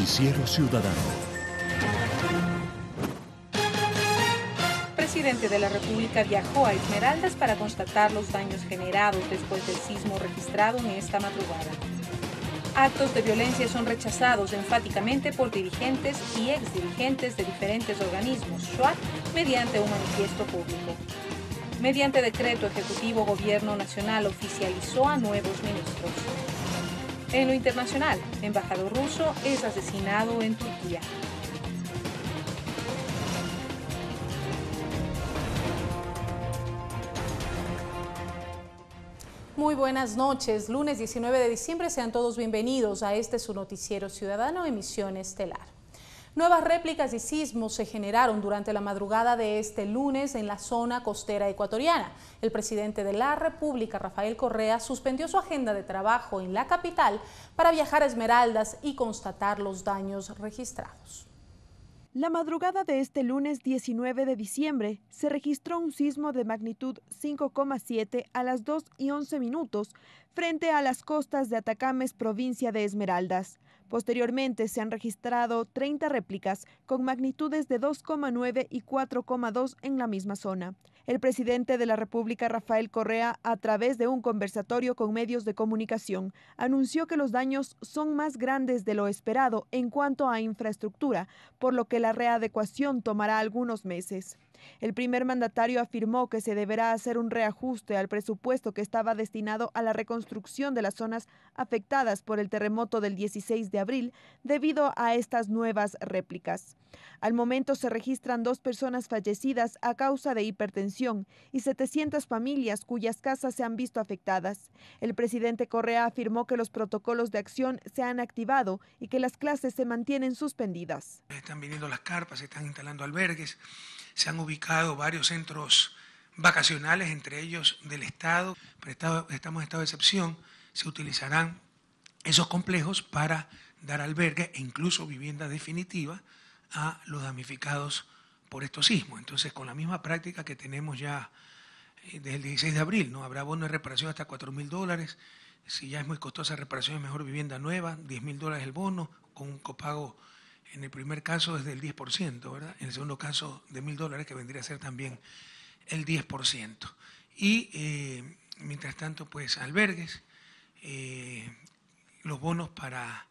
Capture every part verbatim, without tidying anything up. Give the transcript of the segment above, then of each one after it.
Noticiero Ciudadano. El presidente de la República viajó a Esmeraldas para constatar los daños generados después del sismo registrado en esta madrugada. Actos de violencia son rechazados enfáticamente por dirigentes y exdirigentes de diferentes organismos SWAT mediante un manifiesto público. Mediante decreto ejecutivo, Gobierno Nacional oficializó a nuevos ministros. En lo internacional, embajador ruso es asesinado en Turquía. Muy buenas noches. Lunes diecinueve de diciembre, sean todos bienvenidos a este su noticiero ciudadano, emisión estelar. Nuevas réplicas de sismos se generaron durante la madrugada de este lunes en la zona costera ecuatoriana. El presidente de la República, Rafael Correa, suspendió su agenda de trabajo en la capital para viajar a Esmeraldas y constatar los daños registrados. La madrugada de este lunes diecinueve de diciembre se registró un sismo de magnitud cinco coma siete a las dos y once minutos frente a las costas de Atacames, provincia de Esmeraldas. Posteriormente se han registrado treinta réplicas con magnitudes de dos coma nueve y cuatro coma dos en la misma zona. El presidente de la República, Rafael Correa, a través de un conversatorio con medios de comunicación, anunció que los daños son más grandes de lo esperado en cuanto a infraestructura, por lo que la readecuación tomará algunos meses. El primer mandatario afirmó que se deberá hacer un reajuste al presupuesto que estaba destinado a la reconstrucción de las zonas afectadas por el terremoto del dieciséis de abril debido a estas nuevas réplicas. Al momento se registran dos personas fallecidas a causa de hipertensión y setecientas familias cuyas casas se han visto afectadas. El presidente Correa afirmó que los protocolos de acción se han activado y que las clases se mantienen suspendidas. Están viniendo las carpas, se están instalando albergues, se han ubicado varios centros vacacionales, entre ellos del Estado. Pero estamos en estado de excepción, se utilizarán esos complejos para dar albergue e incluso vivienda definitiva a los damnificados por estos sismos. Entonces, con la misma práctica que tenemos ya desde el dieciséis de abril, ¿no? Habrá bono de reparación hasta cuatro mil dólares. Si ya es muy costosa reparación, es mejor vivienda nueva, diez mil dólares el bono, con un copago en el primer caso es del diez por ciento, ¿verdad? En el segundo caso de mil dólares, que vendría a ser también el diez por ciento. Y eh, mientras tanto, pues albergues, eh, los bonos para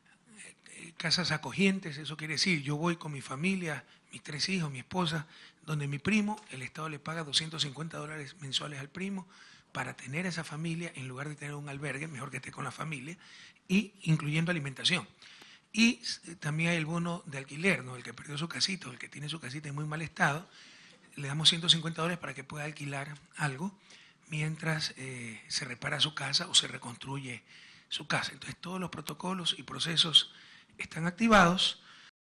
eh, casas acogientes, eso quiere decir, yo voy con mi familia, mis tres hijos, mi esposa, donde mi primo, el Estado le paga doscientos cincuenta dólares mensuales al primo para tener esa familia, en lugar de tener un albergue, mejor que esté con la familia, y incluyendo alimentación. Y también hay el bono de alquiler, ¿no? El que perdió su casita o el que tiene su casita en muy mal estado, le damos ciento cincuenta dólares para que pueda alquilar algo mientras eh, se repara su casa o se reconstruye su casa. Entonces todos los protocolos y procesos están activados.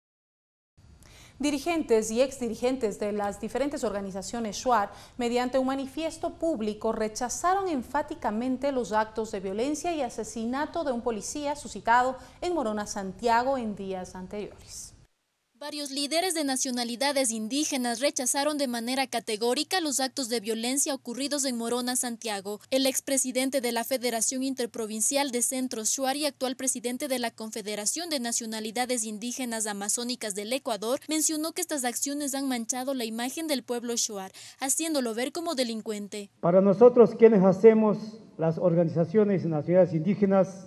Dirigentes y exdirigentes de las diferentes organizaciones SWAT, mediante un manifiesto público, rechazaron enfáticamente los actos de violencia y asesinato de un policía suscitado en Morona, Santiago, en días anteriores. Varios líderes de nacionalidades indígenas rechazaron de manera categórica los actos de violencia ocurridos en Morona, Santiago. El expresidente de la Federación Interprovincial de Centros Shuar y actual presidente de la Confederación de Nacionalidades Indígenas Amazónicas del Ecuador mencionó que estas acciones han manchado la imagen del pueblo shuar, haciéndolo ver como delincuente. Para nosotros, quienes hacemos las organizaciones de nacionalidades indígenas,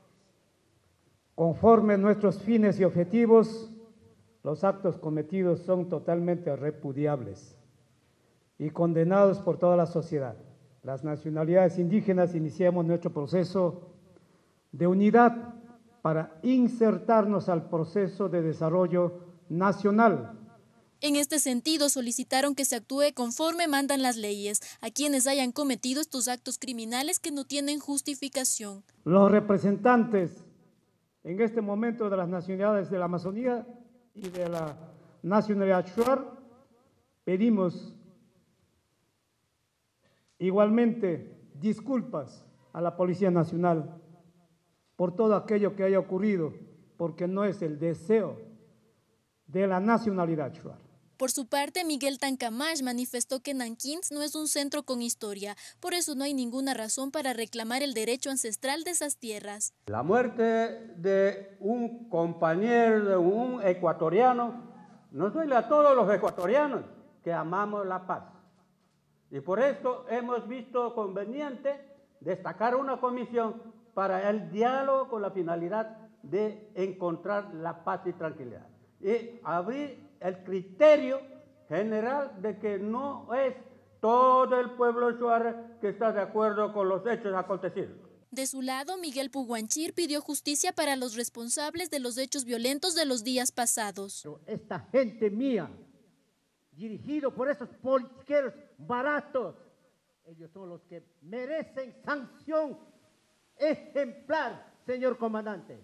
conforme a nuestros fines y objetivos, los actos cometidos son totalmente repudiables y condenados por toda la sociedad. Las nacionalidades indígenas iniciamos nuestro proceso de unidad para insertarnos al proceso de desarrollo nacional. En este sentido, solicitaron que se actúe conforme mandan las leyes a quienes hayan cometido estos actos criminales que no tienen justificación. Los representantes en este momento de las nacionalidades de la Amazonía y de la nacionalidad shuar, pedimos igualmente disculpas a la Policía Nacional por todo aquello que haya ocurrido, porque no es el deseo de la nacionalidad shuar. Por su parte, Miguel Tancamash manifestó que Nankín no es un centro con historia, por eso no hay ninguna razón para reclamar el derecho ancestral de esas tierras. La muerte de un compañero, de un ecuatoriano, nos duele a todos los ecuatorianos que amamos la paz. Y por esto hemos visto conveniente destacar una comisión para el diálogo con la finalidad de encontrar la paz y tranquilidad. Y abrir el criterio general de que no es todo el pueblo shuar que está de acuerdo con los hechos acontecidos. De su lado, Miguel Puguanchir pidió justicia para los responsables de los hechos violentos de los días pasados. Pero esta gente mía, dirigido por esos politiqueros baratos, ellos son los que merecen sanción ejemplar, señor comandante.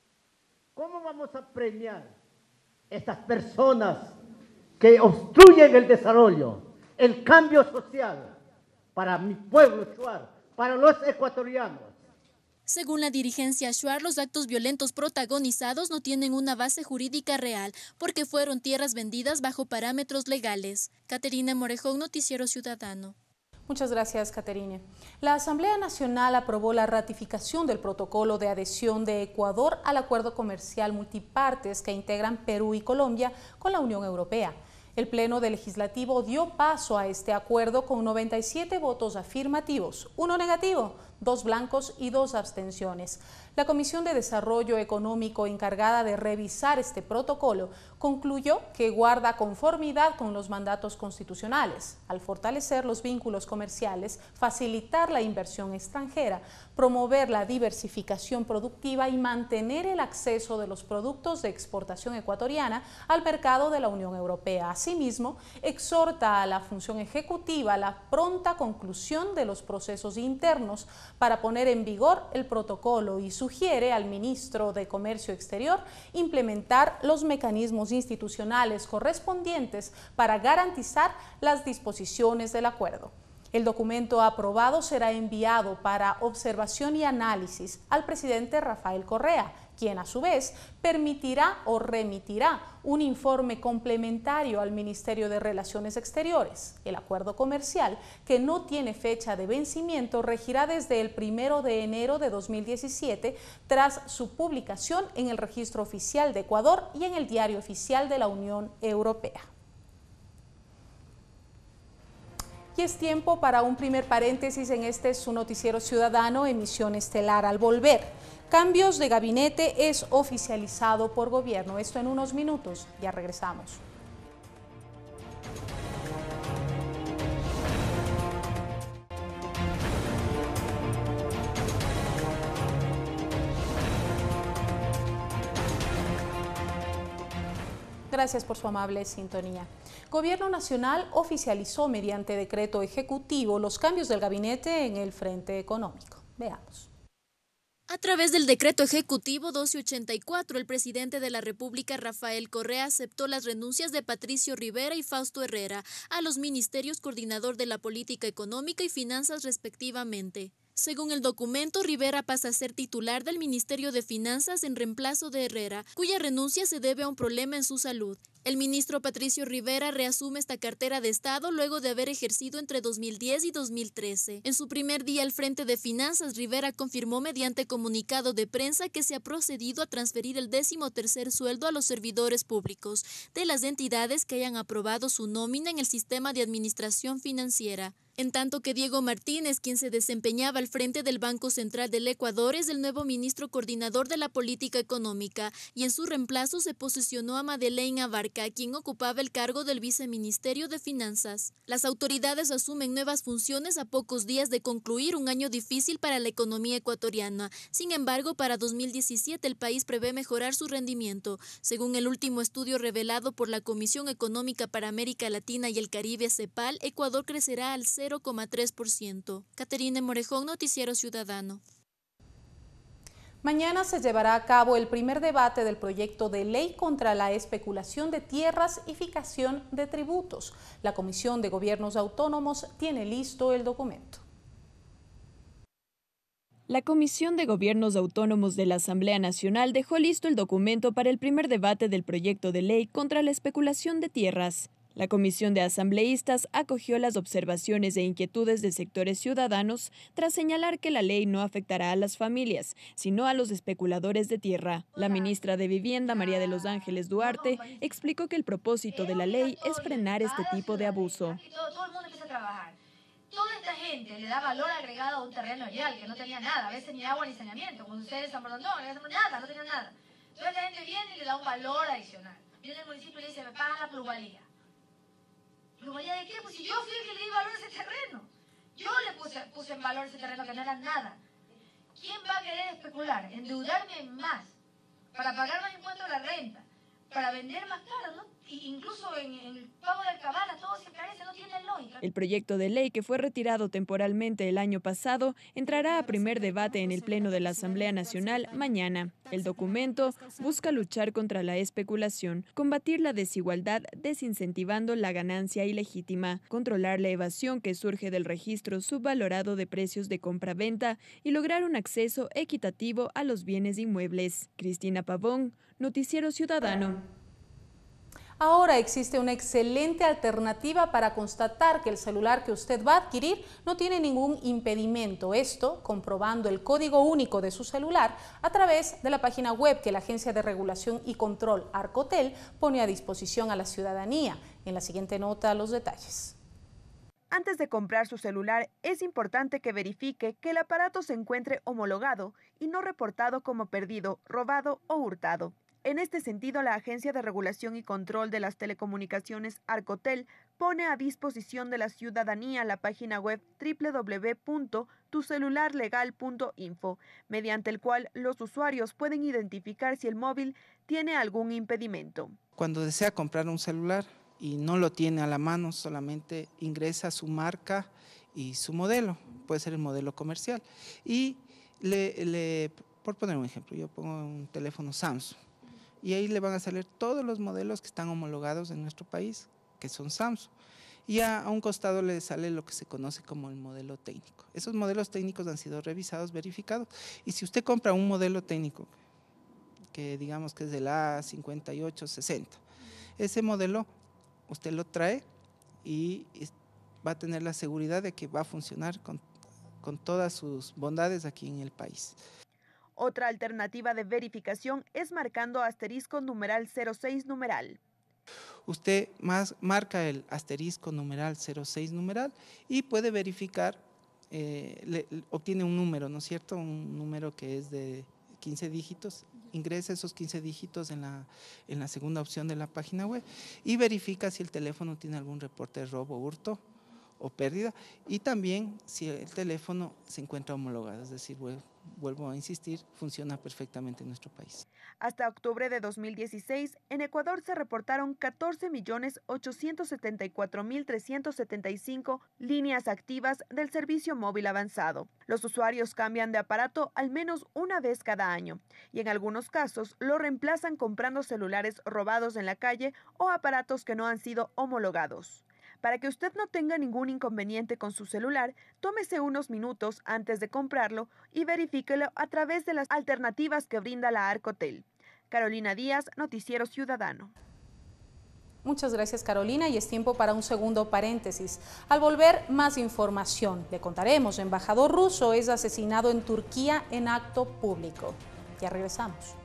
¿Cómo vamos a premiar estas personas que obstruyen el desarrollo, el cambio social para mi pueblo shuar, para los ecuatorianos? Según la dirigencia shuar, los actos violentos protagonizados no tienen una base jurídica real porque fueron tierras vendidas bajo parámetros legales. Caterina Morejón, Noticiero Ciudadano. Muchas gracias, Caterine. La Asamblea Nacional aprobó la ratificación del protocolo de adhesión de Ecuador al acuerdo comercial multipartes que integran Perú y Colombia con la Unión Europea. El Pleno del Legislativo dio paso a este acuerdo con noventa y siete votos afirmativos, uno negativo, dos blancos y dos abstenciones. La Comisión de Desarrollo Económico encargada de revisar este protocolo concluyó que guarda conformidad con los mandatos constitucionales, al fortalecer los vínculos comerciales, facilitar la inversión extranjera, promover la diversificación productiva y mantener el acceso de los productos de exportación ecuatoriana al mercado de la Unión Europea. Asimismo, exhorta a la función ejecutiva la pronta conclusión de los procesos internos para poner en vigor el protocolo y sugiere al ministro de Comercio Exterior implementar los mecanismos institucionales correspondientes para garantizar las disposiciones del acuerdo. El documento aprobado será enviado para observación y análisis al presidente Rafael Correa, quien a su vez permitirá o remitirá un informe complementario al Ministerio de Relaciones Exteriores. El acuerdo comercial, que no tiene fecha de vencimiento, regirá desde el primero de enero de dos mil diecisiete tras su publicación en el Registro Oficial de Ecuador y en el Diario Oficial de la Unión Europea. Y es tiempo para un primer paréntesis en este su noticiero ciudadano, emisión estelar. Al volver, cambios de gabinete es oficializado por gobierno. Esto en unos minutos, ya regresamos. Gracias por su amable sintonía. Gobierno Nacional oficializó mediante decreto ejecutivo los cambios del gabinete en el frente económico. Veamos. A través del decreto ejecutivo doce ochenta y cuatro, el presidente de la República, Rafael Correa, aceptó las renuncias de Patricio Rivera y Fausto Herrera a los ministerios coordinador de la política económica y finanzas respectivamente. Según el documento, Rivera pasa a ser titular del Ministerio de Finanzas en reemplazo de Herrera, cuya renuncia se debe a un problema en su salud. El ministro Patricio Rivera reasume esta cartera de Estado luego de haber ejercido entre dos mil diez y dos mil trece. En su primer día al frente de Finanzas, Rivera confirmó mediante comunicado de prensa que se ha procedido a transferir el décimo tercer sueldo a los servidores públicos de las entidades que hayan aprobado su nómina en el sistema de administración financiera. En tanto que Diego Martínez, quien se desempeñaba al frente del Banco Central del Ecuador, es el nuevo ministro coordinador de la política económica y en su reemplazo se posesionó a Madeleine Abarca, quien ocupaba el cargo del viceministerio de Finanzas. Las autoridades asumen nuevas funciones a pocos días de concluir un año difícil para la economía ecuatoriana. Sin embargo, para dos mil diecisiete el país prevé mejorar su rendimiento. Según el último estudio revelado por la Comisión Económica para América Latina y el Caribe, CEPAL, Ecuador crecerá al cero coma tres por ciento. Caterina Morejón, Noticiero Ciudadano. Mañana se llevará a cabo el primer debate del proyecto de ley contra la especulación de tierras y fijación de tributos. La Comisión de Gobiernos Autónomos tiene listo el documento. La Comisión de Gobiernos Autónomos de la Asamblea Nacional dejó listo el documento para el primer debate del proyecto de ley contra la especulación de tierras. La Comisión de Asambleístas acogió las observaciones e inquietudes de sectores ciudadanos tras señalar que la ley no afectará a las familias, sino a los especuladores de tierra. La ministra de Vivienda, María de los Ángeles Duarte, explicó que el propósito de la ley es frenar este tipo de abuso. Todo el mundo empieza a trabajar. Toda esta gente le da valor agregado a un terreno real que no tenía nada, a veces ni agua ni saneamiento, como ustedes en San Bernardo, no, nada, no tenían nada. Entonces la gente viene y le da un valor adicional. Viene el municipio y le dice, me pagan la plusvalía. ¿Plusvalía de qué? Pues si yo fui el que le di valor a ese terreno. Yo le puse, puse en valor ese terreno que no era nada. ¿Quién va a querer especular? Endeudarme más para pagar más impuestos a la renta, para vender más caro, ¿no? Y incluso en, en el pago de alcabala todo se encarece, no tiene lógica. El proyecto de ley, que fue retirado temporalmente el año pasado, entrará a primer debate en el Pleno de la Asamblea Nacional mañana. El documento busca luchar contra la especulación, combatir la desigualdad desincentivando la ganancia ilegítima, controlar la evasión que surge del registro subvalorado de precios de compra-venta y lograr un acceso equitativo a los bienes inmuebles. Cristina Pavón, Noticiero Ciudadano. Ahora existe una excelente alternativa para constatar que el celular que usted va a adquirir no tiene ningún impedimento. Esto comprobando el código único de su celular a través de la página web que la Agencia de Regulación y Control Arcotel pone a disposición a la ciudadanía. En la siguiente nota, los detalles. Antes de comprar su celular, es importante que verifique que el aparato se encuentre homologado y no reportado como perdido, robado o hurtado. En este sentido, la Agencia de Regulación y Control de las Telecomunicaciones Arcotel pone a disposición de la ciudadanía la página web doble u doble u doble u punto tu celular legal punto info, mediante el cual los usuarios pueden identificar si el móvil tiene algún impedimento. Cuando desea comprar un celular y no lo tiene a la mano, solamente ingresa su marca y su modelo, puede ser el modelo comercial. Y le, le, por poner un ejemplo, yo pongo un teléfono Samsung. Y ahí le van a salir todos los modelos que están homologados en nuestro país, que son Samsung. Y a, a un costado le sale lo que se conoce como el modelo técnico. Esos modelos técnicos han sido revisados, verificados. Y si usted compra un modelo técnico, que digamos que es del A cincuenta y ocho sesenta, ese modelo usted lo trae y va a tener la seguridad de que va a funcionar con, con todas sus bondades aquí en el país. Otra alternativa de verificación es marcando asterisco numeral cero seis numeral. Usted más marca el asterisco numeral cero seis numeral y puede verificar, eh, le, obtiene un número, ¿no es cierto? Un número que es de quince dígitos, ingresa esos quince dígitos en la, en la segunda opción de la página web y verifica si el teléfono tiene algún reporte de robo, hurto o pérdida, y también si el teléfono se encuentra homologado, es decir, vuelvo a insistir, funciona perfectamente en nuestro país. Hasta octubre de dos mil dieciséis, en Ecuador se reportaron catorce millones ochocientos setenta y cuatro mil trescientos setenta y cinco líneas activas del servicio móvil avanzado. Los usuarios cambian de aparato al menos una vez cada año y en algunos casos lo reemplazan comprando celulares robados en la calle o aparatos que no han sido homologados. Para que usted no tenga ningún inconveniente con su celular, tómese unos minutos antes de comprarlo y verifíquelo a través de las alternativas que brinda la Arcotel. Carolina Díaz, Noticiero Ciudadano. Muchas gracias, Carolina, y es tiempo para un segundo paréntesis. Al volver, más información. Le contaremos, embajador ruso es asesinado en Turquía en acto público. Ya regresamos.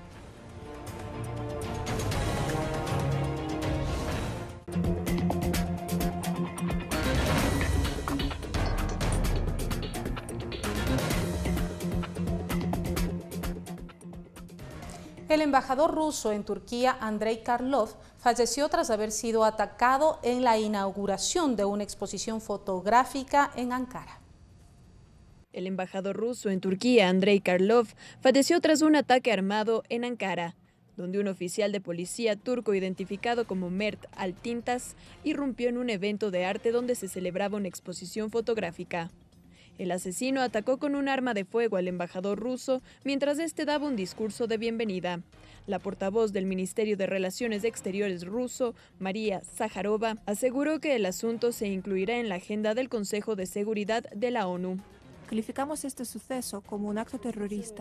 El embajador ruso en Turquía, Andrei Karlov, falleció tras haber sido atacado en la inauguración de una exposición fotográfica en Ankara. El embajador ruso en Turquía, Andrei Karlov, falleció tras un ataque armado en Ankara, donde un oficial de policía turco identificado como Mert Altintas irrumpió en un evento de arte donde se celebraba una exposición fotográfica. El asesino atacó con un arma de fuego al embajador ruso mientras este daba un discurso de bienvenida. La portavoz del Ministerio de Relaciones Exteriores ruso, María Zaharova, aseguró que el asunto se incluirá en la agenda del Consejo de Seguridad de la ONU. Calificamos este suceso como un acto terrorista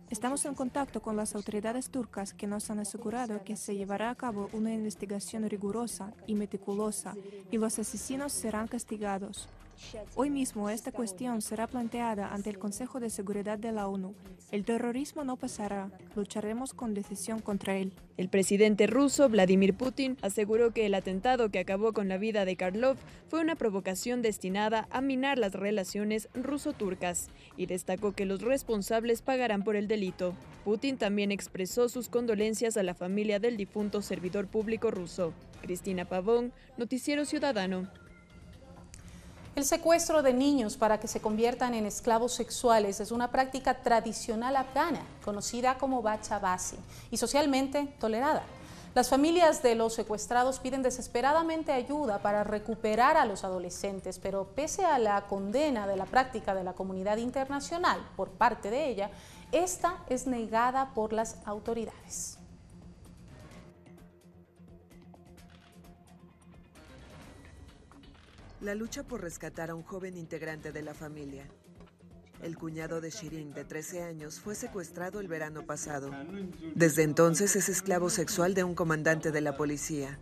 Estamos en contacto con las autoridades turcas que nos han asegurado que se llevará a cabo una investigación rigurosa y meticulosa y los asesinos serán castigados. Hoy mismo esta cuestión será planteada ante el Consejo de Seguridad de la ONU. El terrorismo no pasará. Lucharemos con decisión contra él. El presidente ruso, Vladimir Putin, aseguró que el atentado que acabó con la vida de Karlov fue una provocación destinada a minar las relaciones ruso-turcas y destacó que los responsables pagarán por el delito. Putin también expresó sus condolencias a la familia del difunto servidor público ruso. Cristina Pavón, Noticiero Ciudadano. El secuestro de niños para que se conviertan en esclavos sexuales es una práctica tradicional afgana, conocida como bachabasi, y socialmente tolerada. Las familias de los secuestrados piden desesperadamente ayuda para recuperar a los adolescentes, pero pese a la condena de la práctica de la comunidad internacional por parte de ella, esta es negada por las autoridades. La lucha por rescatar a un joven integrante de la familia. El cuñado de Shirin, de trece años, fue secuestrado el verano pasado. Desde entonces es esclavo sexual de un comandante de la policía.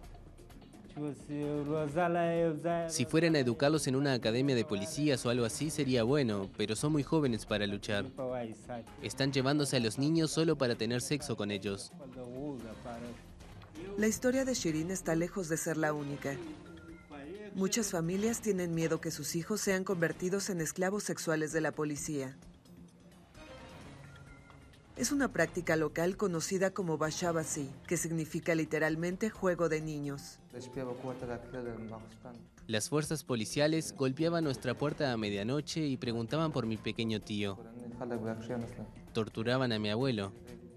Si fueran a educarlos en una academia de policías o algo así sería bueno, pero son muy jóvenes para luchar. Están llevándose a los niños solo para tener sexo con ellos. La historia de Shirin está lejos de ser la única. Muchas familias tienen miedo que sus hijos sean convertidos en esclavos sexuales de la policía. Es una práctica local conocida como bachabasi, que significa literalmente juego de niños. Las fuerzas policiales golpeaban nuestra puerta a medianoche y preguntaban por mi pequeño tío. Torturaban a mi abuelo.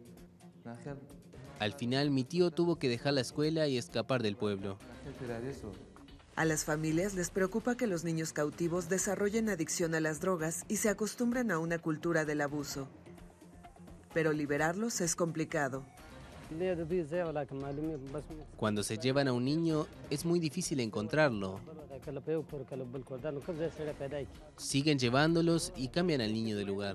Al final mi tío tuvo que dejar la escuela y escapar del pueblo. A las familias les preocupa que los niños cautivos desarrollen adicción a las drogas y se acostumbren a una cultura del abuso. Pero liberarlos es complicado. Cuando se llevan a un niño, es muy difícil encontrarlo. Siguen llevándolos y cambian al niño de lugar.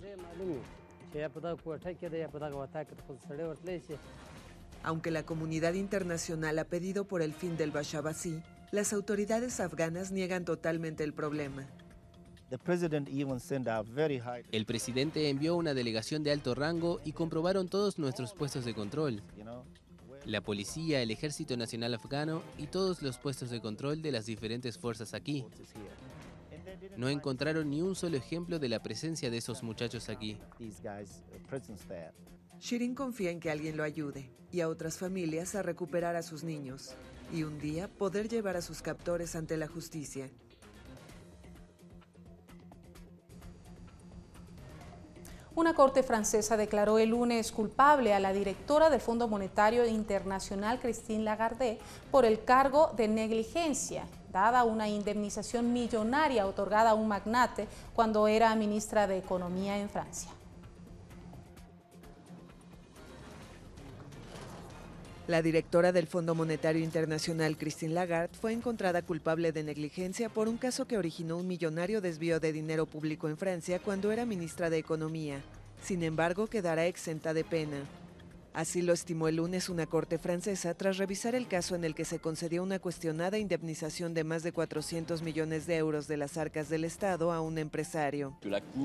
Aunque la comunidad internacional ha pedido por el fin del bachabasi, las autoridades afganas niegan totalmente el problema. El presidente envió una delegación de alto rango y comprobaron todos nuestros puestos de control. La policía, el Ejército Nacional Afgano y todos los puestos de control de las diferentes fuerzas aquí. No encontraron ni un solo ejemplo de la presencia de esos muchachos aquí. Shirin confía en que alguien lo ayude y a otras familias a recuperar a sus niños y un día poder llevar a sus captores ante la justicia. Una corte francesa declaró el lunes culpable a la directora del Fondo Monetario Internacional, Christine Lagarde, por el cargo de negligencia, dada una indemnización millonaria otorgada a un magnate cuando era ministra de Economía en Francia. La directora del Fondo Monetario Internacional, Christine Lagarde, fue encontrada culpable de negligencia por un caso que originó un millonario desvío de dinero público en Francia cuando era ministra de Economía. Sin embargo, quedará exenta de pena. Así lo estimó el lunes una corte francesa tras revisar el caso en el que se concedió una cuestionada indemnización de más de cuatrocientos millones de euros de las arcas del Estado a un empresario.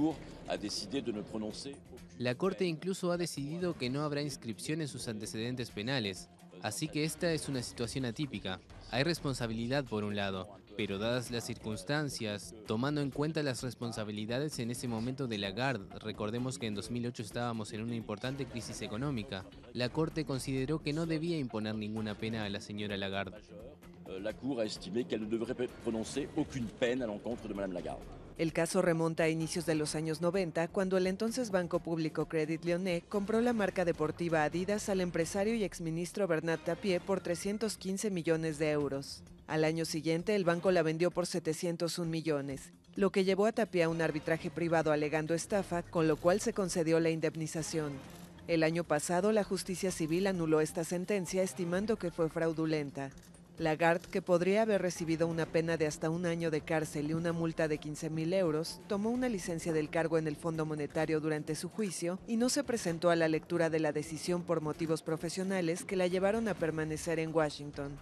La Corte incluso ha decidido que no habrá inscripción en sus antecedentes penales, así que esta es una situación atípica. Hay responsabilidad por un lado, pero dadas las circunstancias, tomando en cuenta las responsabilidades en ese momento de Lagarde, recordemos que en dos mil ocho estábamos en una importante crisis económica, la Corte consideró que no debía imponer ninguna pena a la señora Lagarde. La Cour a estimé qu'elle ne devrait prononcer aucune peine à l'encontre de Madame Lagarde. El caso remonta a inicios de los años noventa, cuando el entonces Banco Público Credit Lyonnais compró la marca deportiva Adidas al empresario y exministro Bernard Tapie por trescientos quince millones de euros. Al año siguiente, el banco la vendió por setecientos un millones, lo que llevó a Tapie a un arbitraje privado alegando estafa, con lo cual se concedió la indemnización. El año pasado, la justicia civil anuló esta sentencia, estimando que fue fraudulenta. Lagarde, que podría haber recibido una pena de hasta un año de cárcel y una multa de quince mil euros, tomó una licencia del cargo en el Fondo Monetario durante su juicio y no se presentó a la lectura de la decisión por motivos profesionales que la llevaron a permanecer en Washington.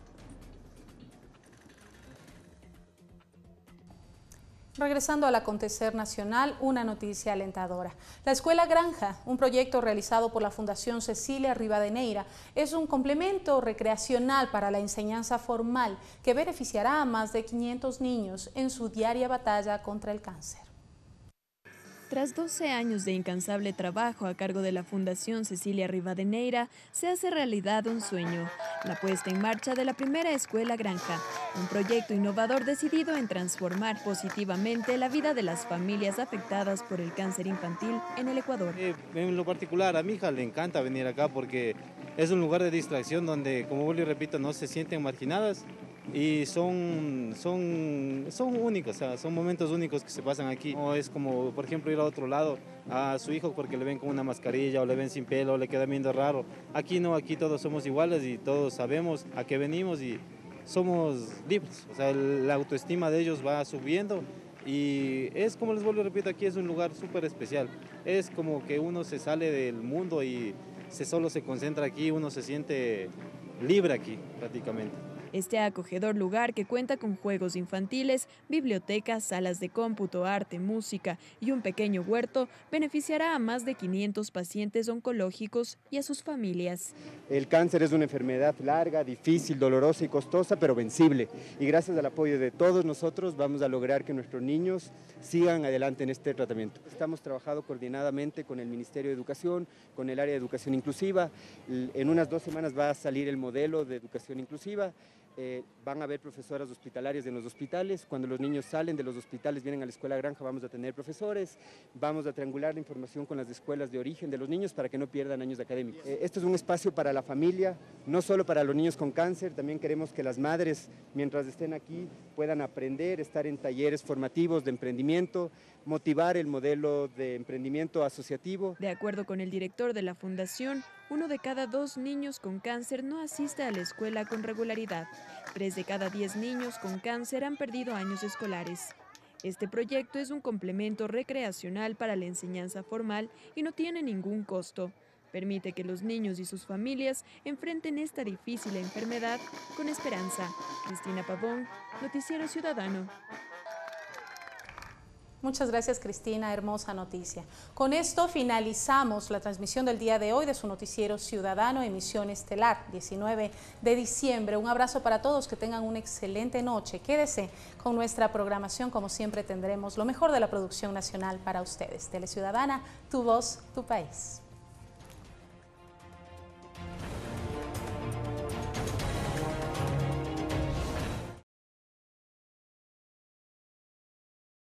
Regresando al acontecer nacional, una noticia alentadora. La Escuela Granja, un proyecto realizado por la Fundación Cecilia Rivadeneira, es un complemento recreacional para la enseñanza formal que beneficiará a más de quinientos niños en su diaria batalla contra el cáncer. Tras doce años de incansable trabajo a cargo de la Fundación Cecilia Rivadeneira, se hace realidad un sueño, la puesta en marcha de la primera Escuela Granja, un proyecto innovador decidido en transformar positivamente la vida de las familias afectadas por el cáncer infantil en el Ecuador. Eh, en lo particular, a mi hija le encanta venir acá porque es un lugar de distracción donde, como vuelvo y repito, no se sienten marginadas. Y son, son, son únicos, o sea, son momentos únicos que se pasan aquí. No es como, por ejemplo, ir a otro lado a su hijo porque le ven con una mascarilla o le ven sin pelo o le queda viendo raro. Aquí no, aquí todos somos iguales y todos sabemos a qué venimos y somos libres. O sea, la autoestima de ellos va subiendo y es, como les vuelvo y repito, aquí es un lugar súper especial. Es como que uno se sale del mundo y se, solo se concentra aquí, uno se siente libre aquí prácticamente. Este acogedor lugar, que cuenta con juegos infantiles, bibliotecas, salas de cómputo, arte, música y un pequeño huerto, beneficiará a más de quinientos pacientes oncológicos y a sus familias. El cáncer es una enfermedad larga, difícil, dolorosa y costosa, pero vencible. Y gracias al apoyo de todos nosotros vamos a lograr que nuestros niños sigan adelante en este tratamiento. Estamos trabajando coordinadamente con el Ministerio de Educación, con el área de educación inclusiva. En unas dos semanas va a salir el modelo de educación inclusiva. Eh, van a haber profesoras hospitalarias en los hospitales. Cuando los niños salen de los hospitales, vienen a la Escuela Granja, vamos a tener profesores. Vamos a triangular la información con las escuelas de origen de los niños para que no pierdan años académicos. Eh, esto es un espacio para la familia, no solo para los niños con cáncer. También queremos que las madres, mientras estén aquí, puedan aprender, estar en talleres formativos de emprendimiento, motivar el modelo de emprendimiento asociativo. De acuerdo con el director de la fundación, uno de cada dos niños con cáncer no asiste a la escuela con regularidad. Tres de cada diez niños con cáncer han perdido años escolares. Este proyecto es un complemento recreacional para la enseñanza formal y no tiene ningún costo. Permite que los niños y sus familias enfrenten esta difícil enfermedad con esperanza. Cristina Pavón, Noticiero Ciudadano. Muchas gracias, Cristina, hermosa noticia. Con esto finalizamos la transmisión del día de hoy de su Noticiero Ciudadano, emisión estelar, diecinueve de diciembre. Un abrazo para todos, que tengan una excelente noche. Quédese con nuestra programación, como siempre tendremos lo mejor de la producción nacional para ustedes. Teleciudadana, tu voz, tu país.